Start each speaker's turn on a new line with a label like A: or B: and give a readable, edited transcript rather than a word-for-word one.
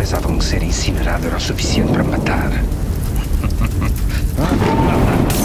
A: pensavam que ser incinerado era o suficiente para matar.